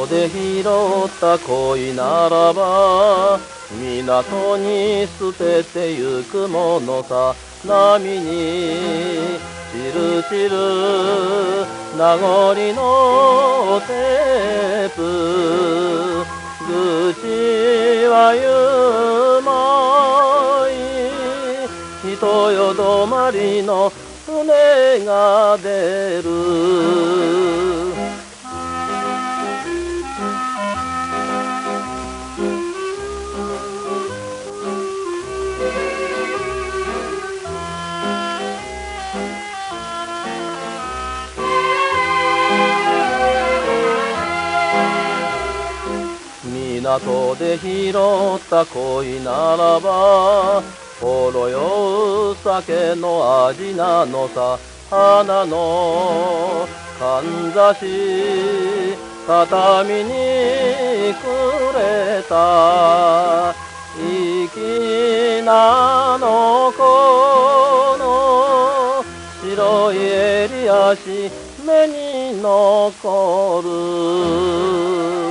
港で拾った恋ならば港に捨ててゆくものさ。波に散る散る名残のテープ。愚痴はゆまい人よ止まりの船が出る。港で拾った恋ならばほろ酔う酒の味なのさ。花のかんざし畳にくれた粋なのこの白い襟足目に残る。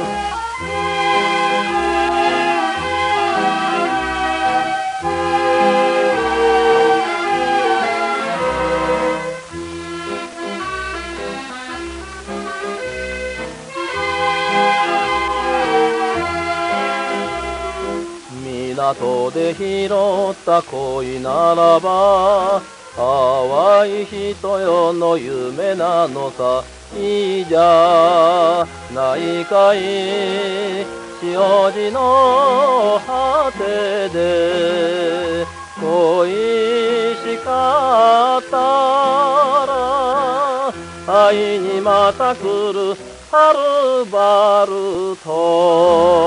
港で拾った恋ならば淡い人よの夢なのさ。いいじゃないかい潮路の果てで恋しかったら愛にまた来るはるばると